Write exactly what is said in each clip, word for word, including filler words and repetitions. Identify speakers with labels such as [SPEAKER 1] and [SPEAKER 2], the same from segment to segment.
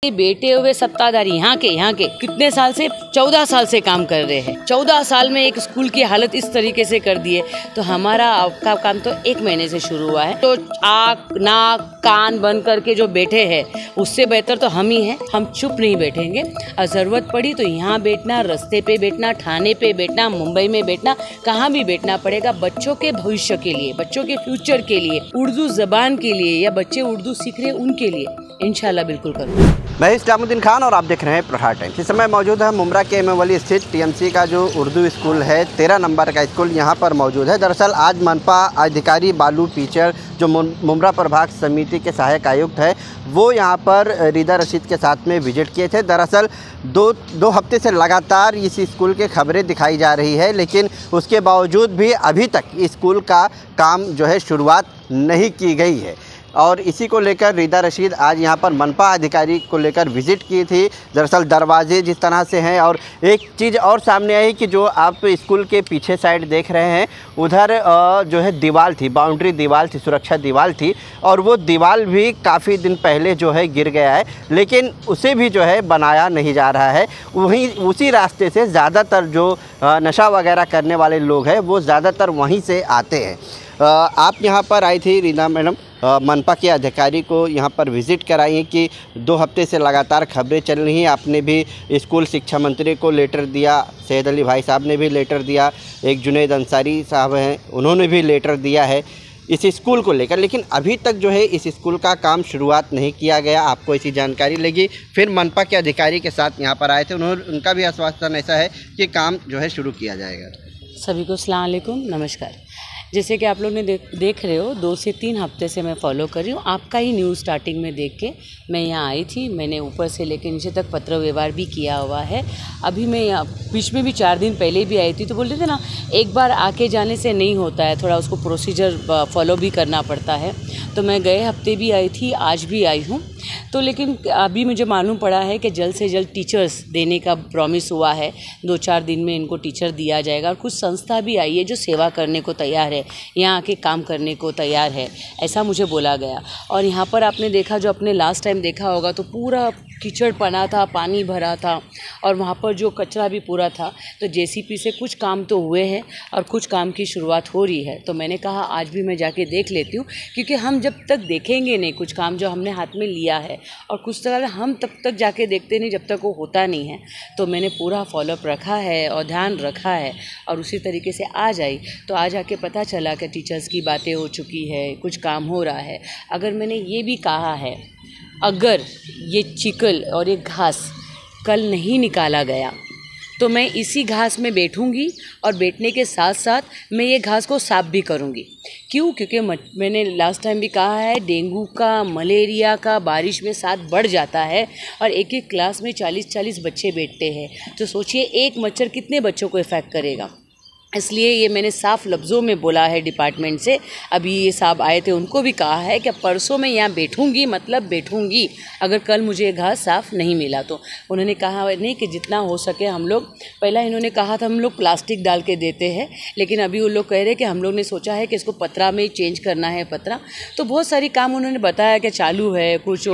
[SPEAKER 1] बेटे हुए सत्ताधारी यहाँ के यहाँ के कितने साल से चौदह साल से काम कर रहे हैं। चौदह साल में एक स्कूल की हालत इस तरीके से कर दी है, तो हमारा आपका काम तो एक महीने से शुरू हुआ है। तो आँख नाक कान बंद करके जो बैठे हैं उससे बेहतर तो हम ही हैं। हम चुप नहीं बैठेंगे और ज़रूरत पड़ी तो यहाँ बैठना, रास्ते पे बैठना, थाने पे बैठना, मुंबई में बैठना, कहाँ भी बैठना पड़ेगा बच्चों के भविष्य के लिए, बच्चों के फ्यूचर के लिए, उर्दू ज़बान के लिए, या बच्चे उर्दू सीख रहे हैं उनके लिए इंशाल्लाह बिल्कुल करूँगा।
[SPEAKER 2] मैं इस्लामुद्दीन खान और आप देख रहे हैं प्रहार टाइम्स। इस समय मौजूद है मुमरा के एम वली स्थित टीएमसी का जो उर्दू स्कूल है, तेरह नंबर का स्कूल यहाँ पर मौजूद है। दरअसल आज मनपा अधिकारी बालू टीचर जो मुमरा प्रभाग समिति के सहायक आयुक्त है, वो यहाँ पर रिदा रशीद के साथ में विजिट किए थे। दरअसल दो दो हफ्ते से लगातार इस स्कूल के खबरें दिखाई जा रही है, लेकिन उसके बावजूद भी अभी तक स्कूल का काम जो है शुरुआत नहीं की गई है। और इसी को लेकर रिदा रशीद आज यहाँ पर मनपा अधिकारी को लेकर विज़िट की थी। दरअसल दरवाजे जिस तरह से हैं, और एक चीज़ और सामने आई कि जो आप स्कूल के पीछे साइड देख रहे हैं उधर जो है दीवार थी, बाउंड्री दीवार थी, सुरक्षा दीवार थी, और वो दीवार भी काफ़ी दिन पहले जो है गिर गया है, लेकिन उसे भी जो है बनाया नहीं जा रहा है। वहीं उसी रास्ते से ज़्यादातर जो नशा वगैरह करने वाले लोग हैं वो ज़्यादातर वहीं से आते हैं। आप यहाँ पर आई थी रिदा मैडम, मनपा के अधिकारी को यहाँ पर विज़िट कराई है कि दो हफ्ते से लगातार खबरें चल रही हैं। आपने भी स्कूल शिक्षा मंत्री को लेटर दिया, सैयद अली भाई साहब ने भी लेटर दिया, एक जुनैद अंसारी साहब हैं उन्होंने भी लेटर दिया है इस स्कूल को लेकर, लेकिन अभी तक जो है इस स्कूल का काम शुरुआत नहीं किया गया। आपको ऐसी जानकारी लगी, फिर मनपा के अधिकारी के साथ यहाँ पर आए थे, उन्होंने उनका भी आश्वासन ऐसा है कि काम जो है शुरू किया जाएगा।
[SPEAKER 1] सभी को अस्सलाम वालेकुम, नमस्कार। जैसे कि आप लोग ने देख देख रहे हो, दो से तीन हफ्ते से मैं फॉलो कर रही हूँ आपका ही न्यूज़। स्टार्टिंग में देख के मैं यहाँ आई थी, मैंने ऊपर से लेकर नीचे तक पत्र व्यवहार भी किया हुआ है। अभी मैं यहाँ बीच में भी चार दिन पहले भी आई थी, तो बोल रहे थे ना एक बार आके जाने से नहीं होता है, थोड़ा उसको प्रोसीजर फॉलो भी करना पड़ता है। तो मैं गए हफ्ते भी आई थी, आज भी आई हूँ। तो लेकिन अभी मुझे मालूम पड़ा है कि जल्द से जल्द टीचर्स देने का प्रॉमिस हुआ है, दो चार दिन में इनको टीचर दिया जाएगा। और कुछ संस्था भी आई है जो सेवा करने को तैयार है, यहाँ आके काम करने को तैयार है, ऐसा मुझे बोला गया। और यहाँ पर आपने देखा, जो आपने लास्ट टाइम देखा होगा, तो पूरा कीचड़ पना था, पानी भरा था, और वहाँ पर जो कचरा भी पूरा था। तो जेसीपी से कुछ काम तो हुए हैं और कुछ काम की शुरुआत हो रही है। तो मैंने कहा आज भी मैं जाके देख लेती हूँ, क्योंकि हम जब तक देखेंगे नहीं कुछ काम जो हमने हाथ में लिया है, और कुछ तरह हम तब तक जाके देखते नहीं जब तक वो होता नहीं है। तो मैंने पूरा फॉलोअप रखा है और ध्यान रखा है, और उसी तरीके से आज आई। तो आज आके पता चला कि टीचर्स की बातें हो चुकी है, कुछ काम हो रहा है। अगर मैंने ये भी कहा है, अगर ये चिकल और ये घास कल नहीं निकाला गया तो मैं इसी घास में बैठूंगी, और बैठने के साथ साथ मैं ये घास को साफ भी करूंगी। क्यों? क्योंकि मैंने लास्ट टाइम भी कहा है, डेंगू का, मलेरिया का बारिश में साथ बढ़ जाता है, और एक एक क्लास में चालीस चालीस बच्चे बैठते हैं। तो सोचिए एक मच्छर कितने बच्चों को इफ़ेक्ट करेगा। इसलिए ये मैंने साफ़ लफ्ज़ों में बोला है डिपार्टमेंट से। अभी ये साहब आए थे, उनको भी कहा है कि परसों मैं यहाँ बैठूंगी, मतलब बैठूंगी, अगर कल मुझे घास साफ़ नहीं मिला तो। उन्होंने कहा नहीं कि जितना हो सके हम लोग, पहला इन्होंने कहा था हम लोग प्लास्टिक डाल के देते हैं, लेकिन अभी वो लोग कह रहे हैं कि हम लोग ने सोचा है कि इसको पतरा में चेंज करना है, पतरा। तो बहुत सारी काम उन्होंने बताया कि चालू है, कुछ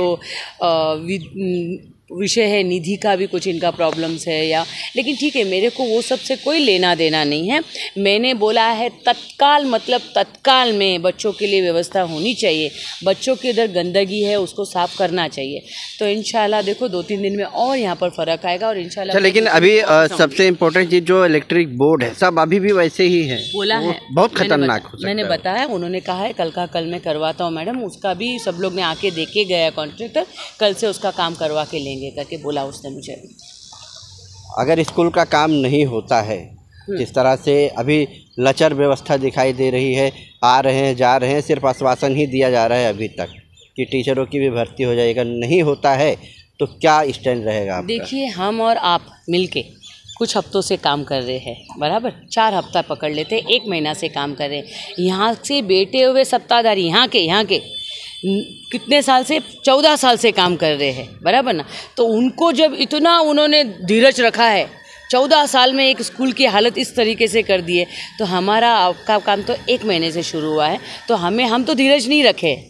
[SPEAKER 1] विषय है, निधि का भी कुछ इनका प्रॉब्लम्स है, या लेकिन ठीक है, मेरे को वो सब से कोई लेना देना नहीं है। मैंने बोला है तत्काल, मतलब तत्काल में बच्चों के लिए व्यवस्था होनी चाहिए। बच्चों के इधर गंदगी है, उसको साफ़ करना चाहिए। तो इंशाल्लाह देखो दो तीन दिन में और यहाँ पर फ़र्क आएगा, और इंशाल्लाह।
[SPEAKER 2] लेकिन अभी आ, सबसे इम्पोर्टेंट चीज़ जो इलेक्ट्रिक बोर्ड है, सब अभी भी वैसे ही है,
[SPEAKER 1] बोला है,
[SPEAKER 2] बहुत खतरनाक हो सकता है।
[SPEAKER 1] मैंने बताया, उन्होंने कहा है कल का कल मैं करवाता हूँ मैडम। उसका भी सब लोग ने आके देखे गया कॉन्ट्रैक्टर, कल से उसका काम करवा के लेंगे करके बोला उसने मुझे।
[SPEAKER 2] अगर स्कूल का काम नहीं होता है, जिस तरह से अभी लचर व्यवस्था दिखाई दे रही है, आ रहे हैं जा रहे हैं, सिर्फ आश्वासन ही दिया जा रहा है अभी तक कि टीचरों की भी भर्ती हो जाएगा, नहीं होता है तो क्या स्टैंड रहेगा आपका? देखिए, हम और आप मिलके कुछ हफ्तों से काम कर रहे हैं, बराबर चार हफ्ता पकड़ लेते, एक महीना से काम कर रहे हैं। यहाँ से बेटे हुए सत्ताधारी यहाँ के यहाँ के कितने साल से चौदह साल से काम कर रहे हैं, बराबर ना। तो उनको जब इतना उन्होंने धीरज रखा है, चौदह साल में एक स्कूल की हालत इस तरीके से कर दी है, तो हमारा आपका काम तो एक महीने से शुरू हुआ है। तो हमें हम तो धीरज नहीं रखे,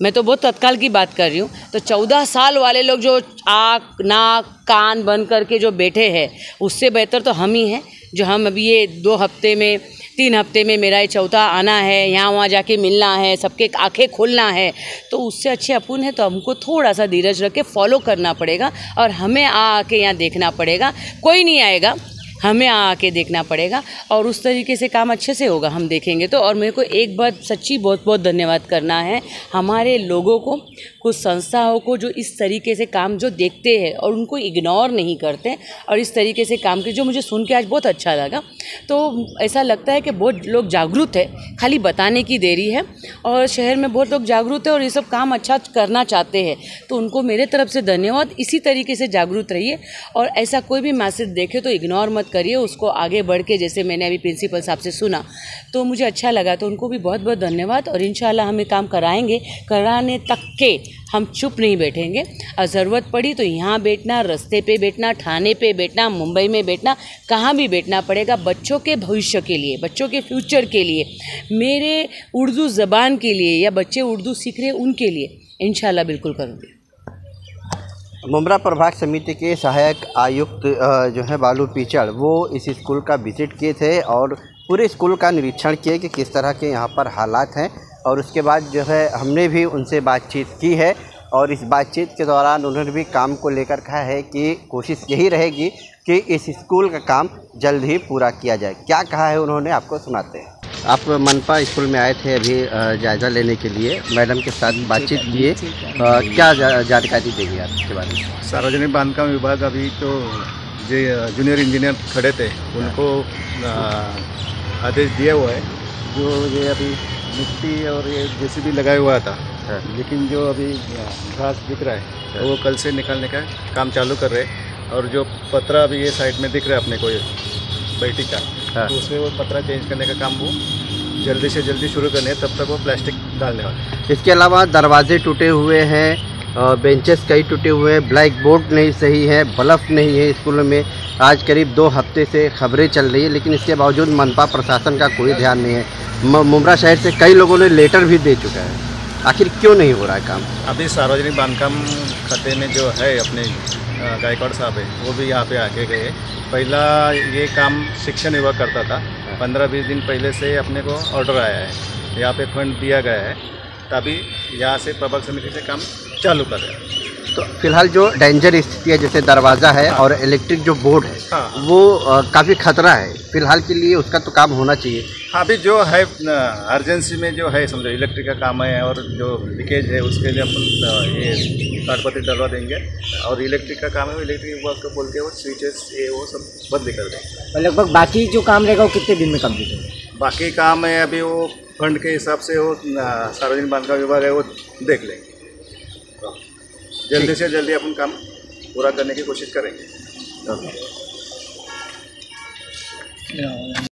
[SPEAKER 1] मैं तो बहुत तत्काल की बात कर रही हूँ। तो चौदह साल वाले लोग जो आँख नाक कान बंद करके जो बैठे हैं, उससे बेहतर तो हम ही हैं, जो हम अभी ये दो हफ्ते में तीन हफ्ते में मेरा ये चौथा आना है, यहाँ वहाँ जाके मिलना है, सबके आंखें खोलना है, तो उससे अच्छे अपुन है। तो हमको थोड़ा सा धीरज रख के फॉलो करना पड़ेगा और हमें आ आके यहाँ देखना पड़ेगा। कोई नहीं आएगा, हमें आके देखना पड़ेगा और उस तरीके से काम अच्छे से होगा, हम देखेंगे तो। और मेरे को एक बात सच्ची बहुत बहुत धन्यवाद करना है हमारे लोगों को, कुछ संस्थाओं को जो इस तरीके से काम जो देखते हैं और उनको इग्नोर नहीं करते और इस तरीके से काम के, जो मुझे सुन के आज बहुत अच्छा लगा। तो ऐसा लगता है कि बहुत लोग जागरूक है, खाली बताने की देरी है और शहर में बहुत लोग जागरूक है और ये सब काम अच्छा करना चाहते हैं। तो उनको मेरे तरफ से धन्यवाद। इसी तरीके से जागरूक रहिए और ऐसा कोई भी मैसेज देखे तो इग्नोर मत करिए, उसको आगे बढ़ के, जैसे मैंने अभी प्रिंसिपल साहब से सुना तो मुझे अच्छा लगा। तो उनको भी बहुत बहुत धन्यवाद और इंशाल्लाह हम ये काम कराएंगे, कराने तक के हम चुप नहीं बैठेंगे। और ज़रूरत पड़ी तो यहाँ बैठना, रास्ते पे बैठना, थाने पे बैठना, मुंबई में बैठना, कहाँ भी बैठना पड़ेगा बच्चों के भविष्य के लिए, बच्चों के फ्यूचर के लिए, मेरे उर्दू ज़बान के लिए, या बच्चे उर्दू सीख रहे उनके लिए इंशाल्लाह बिल्कुल करूँगी।
[SPEAKER 2] मुमरा प्रभाग समिति के सहायक आयुक्त जो है बालू पीचड़, वो इस स्कूल का विजिट किए थे और पूरे स्कूल का निरीक्षण किए कि किस तरह के यहाँ पर हालात हैं। और उसके बाद जो है हमने भी उनसे बातचीत की है और इस बातचीत के दौरान उन्होंने भी काम को लेकर कहा है कि कोशिश यही रहेगी कि इस स्कूल का काम जल्द ही पूरा किया जाए। क्या कहा है उन्होंने, आपको सुनाते हैं। आप मनपा स्कूल में आए थे अभी जायज़ा लेने के लिए, मैडम के साथ बातचीत किए, क्या जानकारी देंगे आप इसके बारे में?
[SPEAKER 3] सार्वजनिक बांधकाम विभाग अभी तो जो जूनियर इंजीनियर खड़े थे उनको आदेश दिया हुआ है, जो ये अभी मिट्टी और ये जेसीबी लगाया हुआ था, लेकिन जो अभी घास दिख रहा है वो कल से निकालने का काम चालू कर रहे हैं। और जो पतरा अभी ये साइड में दिख रहा है अपने को बैठी का, तो उसमें वो पतरा चेंज करने का काम वो जल्दी से जल्दी शुरू करने है, तब तक वो प्लास्टिक डालने वाले।
[SPEAKER 2] इसके अलावा दरवाजे टूटे हुए हैं, बेंचेस कई टूटे हुए हैं, ब्लैक बोर्ड नहीं सही है, बल्ब नहीं है स्कूलों में। आज करीब दो हफ्ते से खबरें चल रही है, लेकिन इसके बावजूद मनपा प्रशासन का कोई ध्यान नहीं है। मुमरा शहर से कई लोगों ने लेटर भी दे चुका है, आखिर क्यों नहीं हो रहा है काम?
[SPEAKER 3] अभी सार्वजनिक बांधकाम खाते में जो है अपने गायकवाड़ साहब है, वो भी यहाँ पे आके गए। पहला ये काम शिक्षण विभाग करता था, पंद्रह बीस दिन पहले से अपने को ऑर्डर आया है, यहाँ पे फंड दिया गया है, तभी यहाँ से प्रभाग समिति से काम चालू कर रहे हैं।
[SPEAKER 2] तो फिलहाल जो डेंजर स्थिति है, जैसे दरवाज़ा है, हाँ, और इलेक्ट्रिक जो बोर्ड है, हाँ, वो काफ़ी खतरा है फिलहाल के लिए, उसका तो काम होना चाहिए।
[SPEAKER 3] हाँ, अभी जो है अर्जेंसी में जो है समझो इलेक्ट्रिक का काम है और जो लीकेज है उसके लिए अपन ये कागपत्र डलवा देंगे और इलेक्ट्रिक का काम है इलेक्ट्रिक विभाग को बोल के वो स्विचेस ये वो सब बदली कर देंगे।
[SPEAKER 4] लगभग बाकी जो काम रहेगा वो कितने दिन में कंप्लीट होगा?
[SPEAKER 3] बाकी काम है अभी वो फंड के हिसाब से वो सार्वजनिक बांधकाम विभाग है वो देख लेंगे, जल्दी से जल्दी अपन काम पूरा करने की कोशिश करेंगे।